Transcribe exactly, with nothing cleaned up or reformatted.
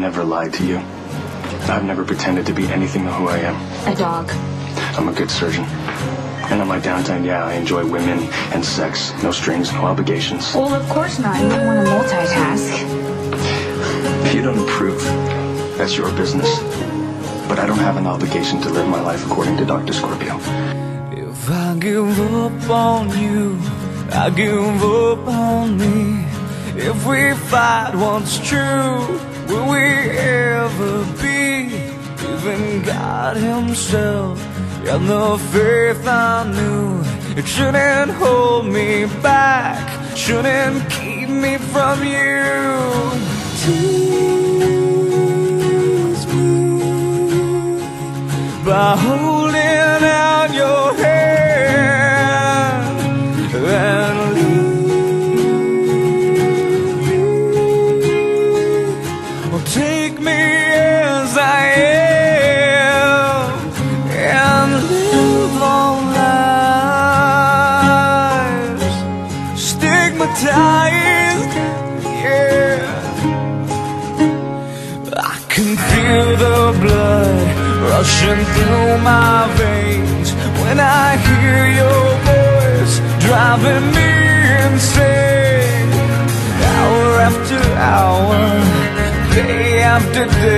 never lied to you. I've never pretended to be anything than who I am. A dog. I'm a good surgeon. And on my downtime, yeah, I enjoy women and sex. No strings, no obligations. Well, of course not. You don't want to multitask. If you don't approve, that's your business. But I don't have an obligation to live my life according to Doctor Scorpio. If I give up on you, I give up on me. If we fight, what's true? Will we ever be? Even God himself and the faith I knew, it shouldn't hold me back, shouldn't keep me from you. Tease me by holding out your hand and leave me, or take me as I am. Stigmatized, yeah. I can feel the blood rushing through my veins when I hear your voice driving me insane. Hour after hour, day after day,